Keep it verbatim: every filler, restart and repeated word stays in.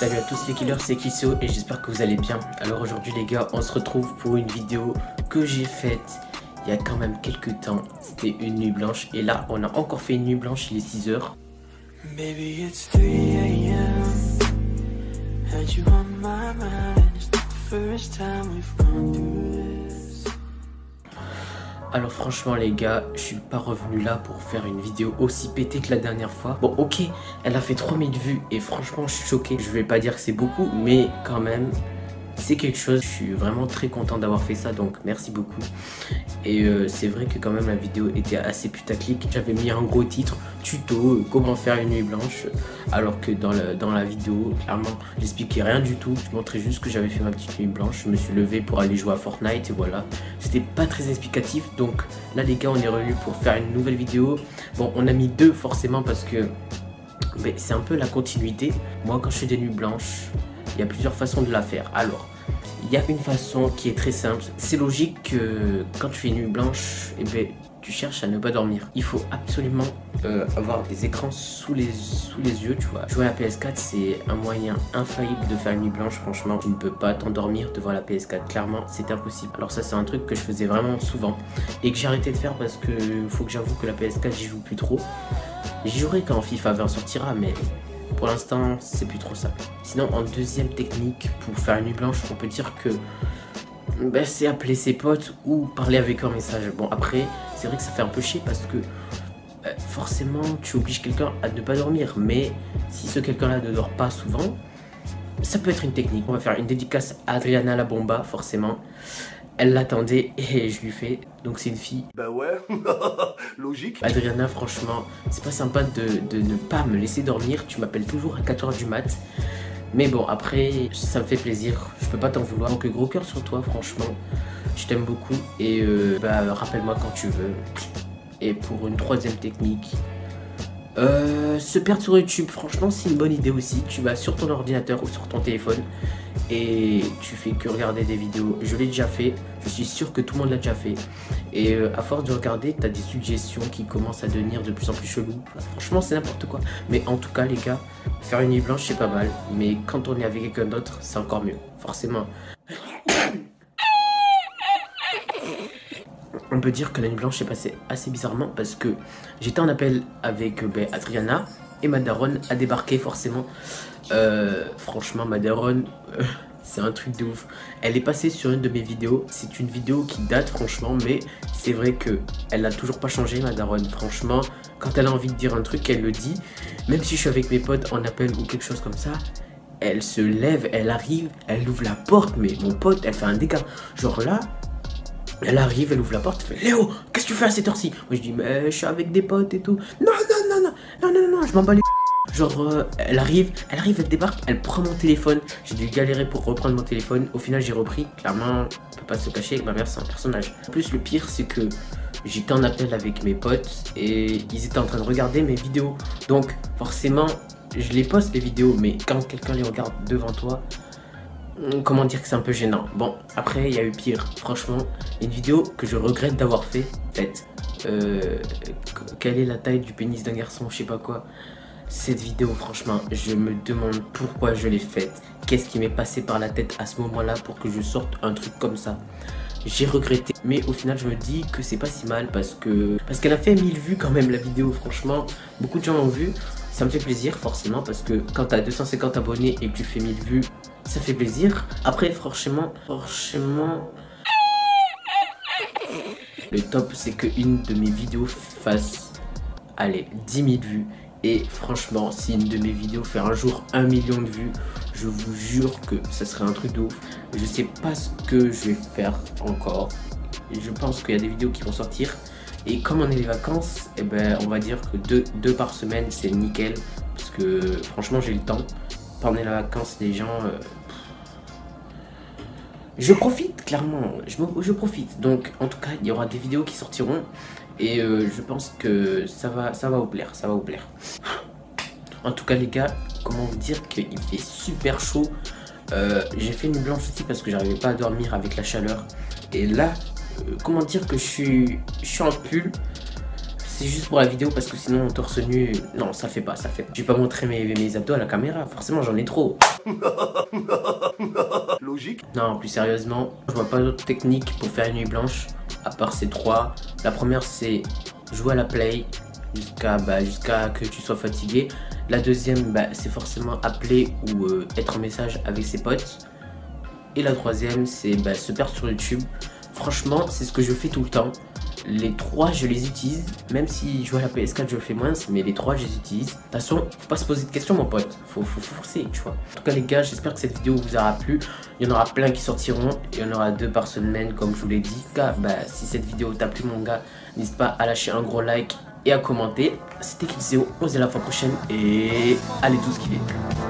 Salut à tous les killers, c'est Kisso et j'espère que vous allez bien. Alors aujourd'hui les gars, on se retrouve pour une vidéo que j'ai faite il y a quand même quelques temps. C'était une nuit blanche et là on a encore fait une nuit blanche, il est six heures. Baby, it's three A M Had you on my mind and it's the first time we've gone through this. Alors franchement les gars, je suis pas revenu là pour faire une vidéo aussi pétée que la dernière fois. Bon ok, elle a fait trois mille vues et franchement je suis choqué. Je vais pas dire que c'est beaucoup, mais quand même c'est quelque chose. Je suis vraiment très content d'avoir fait ça, donc merci beaucoup. Et euh, c'est vrai que quand même la vidéo était assez putaclic. J'avais mis un gros titre, tuto, euh, comment faire une nuit blanche. Alors que dans, le, dans la vidéo, clairement, j'expliquais rien du tout. Je montrais juste que j'avais fait ma petite nuit blanche. Je me suis levé pour aller jouer à Fortnite et voilà. C'était pas très explicatif. Donc là les gars, on est revenu pour faire une nouvelle vidéo. Bon, on a mis deux forcément parce que c'est un peu la continuité. Moi quand je fais des nuits blanches, il y a plusieurs façons de la faire. Alors, il y a une façon qui est très simple. C'est logique que quand tu fais une nuit blanche, eh ben, tu cherches à ne pas dormir. Il faut absolument euh, avoir des écrans sous les, sous les yeux, tu vois. Jouer à la P S quatre, c'est un moyen infaillible de faire une nuit blanche. Franchement, tu ne peux pas t'endormir devant la P S quatre. Clairement, c'est impossible. Alors ça, c'est un truc que je faisais vraiment souvent et que j'ai arrêté de faire parce que faut que j'avoue que la P S quatre, j'y joue plus trop. J'y jouerai quand FIFA vingt sortira, mais pour l'instant, c'est plus trop ça. Sinon, en deuxième technique, pour faire une nuit blanche, on peut dire que ben, c'est appeler ses potes ou parler avec eux en message. Bon, après, c'est vrai que ça fait un peu chier parce que euh, forcément, tu obliges quelqu'un à ne pas dormir. Mais si ce quelqu'un-là ne dort pas souvent, ça peut être une technique. On va faire une dédicace à Adriana la Bomba, forcément. Elle l'attendait et je lui fais. Donc c'est une fille. Bah ouais, logique. Adriana, franchement, c'est pas sympa de, de ne pas me laisser dormir. Tu m'appelles toujours à quatre heures du mat. Mais bon, après, ça me fait plaisir. Je peux pas t'en vouloir. Donc gros cœur sur toi, franchement. Je t'aime beaucoup. Et euh, bah, rappelle-moi quand tu veux. Et pour une troisième technique, euh, se perdre sur YouTube, franchement, c'est une bonne idée aussi. Tu vas sur ton ordinateur ou sur ton téléphone et tu fais que regarder des vidéos. Je l'ai déjà fait, je suis sûr que tout le monde l'a déjà fait. Et euh, à force de regarder, tu as des suggestions qui commencent à devenir de plus en plus chelou. Franchement, c'est n'importe quoi. Mais en tout cas, les gars, faire une nuit blanche, c'est pas mal. Mais quand on est avec quelqu'un d'autre, c'est encore mieux, forcément. On peut dire que la nuit blanche s'est passée assez bizarrement parce que j'étais en appel avec ben, Adriana et ma daronne a débarqué forcément. Euh, franchement, ma daronne, euh, c'est un truc de ouf. Elle est passée sur une de mes vidéos. C'est une vidéo qui date franchement, mais c'est vrai que elle n'a toujours pas changé, ma daronne. Franchement, quand elle a envie de dire un truc, elle le dit. Même si je suis avec mes potes en appel ou quelque chose comme ça, elle se lève, elle arrive, elle ouvre la porte. Mais mon pote, elle fait un dégât. Genre là, elle arrive, elle ouvre la porte, elle fait Léo, qu'est-ce que tu fais à cette heure-ci? Moi je dis mais je suis avec des potes et tout. Non, non, non, non, non, non, non, je m'en bats les Genre euh, elle arrive, elle arrive, elle débarque, elle prend mon téléphone. J'ai dû galérer pour reprendre mon téléphone. Au final j'ai repris. Clairement, on peut pas se cacher avec ma mère, c'est un personnage. En plus le pire c'est que j'étais en appel avec mes potes et ils étaient en train de regarder mes vidéos. Donc forcément je les poste les vidéos, mais quand quelqu'un les regarde devant toi, comment dire que c'est un peu gênant. Bon, après il y a eu pire. Franchement, une vidéo que je regrette d'avoir fait, faite. Euh, quelle est la taille du pénis d'un garçon, je sais pas quoi. Cette vidéo, franchement, je me demande pourquoi je l'ai faite. Qu'est-ce qui m'est passé par la tête à ce moment-là pour que je sorte un truc comme ça. J'ai regretté, mais au final je me dis que c'est pas si mal parce que parce qu'elle a fait mille vues quand même la vidéo. Franchement, beaucoup de gens l'ont vue. Ça me fait plaisir forcément parce que quand tu as deux cent cinquante abonnés et que tu fais mille vues, ça fait plaisir. Après franchement, franchement, le top c'est que une de mes vidéos fasse, allez, dix mille vues. Et franchement, si une de mes vidéos fait un jour un million de vues, je vous jure que ça serait un truc de ouf. Je sais pas ce que je vais faire encore. Et je pense qu'il y a des vidéos qui vont sortir. Et comme on est les vacances, eh ben, on va dire que deux, deux par semaine, c'est nickel. Parce que franchement, j'ai le temps. Pendant les vacances, les gens... Euh, je profite, clairement. Je, me, je profite. Donc, en tout cas, il y aura des vidéos qui sortiront. Et euh, je pense que ça va, ça va vous plaire. Ça va vous plaire. En tout cas, les gars, comment vous dire qu'il fait super chaud. Euh, j'ai fait une nuit blanche aussi parce que j'arrivais pas à dormir avec la chaleur. Et là... comment dire que je suis, je suis en pull. c'est juste pour la vidéo parce que sinon torse nu, non ça fait pas, ça fait pas. Je vais pas montrer mes, mes abdos à la caméra, forcément j'en ai trop. Logique. Non, plus sérieusement, je vois pas d'autres techniques pour faire une nuit blanche à part ces trois. La première c'est jouer à la play jusqu'à bah, jusqu'à que tu sois fatigué. La deuxième bah, c'est forcément appeler ou euh, être en message avec ses potes. Et la troisième c'est bah, se perdre sur YouTube. Franchement c'est ce que je fais tout le temps. Les trois je les utilise, même si je joue à la P S quatre je le fais moins, mais les trois je les utilise. De toute façon faut pas se poser de questions mon pote, faut, faut forcer tu vois. En tout cas les gars, j'espère que cette vidéo vous aura plu. Il y en aura plein qui sortiront, il y en aura deux par semaine comme je vous l'ai dit. En tout cas, bah, si cette vidéo t'a plu mon gars, n'hésite pas à lâcher un gros like et à commenter. C'était Kixeo, on se dit à la fois prochaine et allez tous kiffer.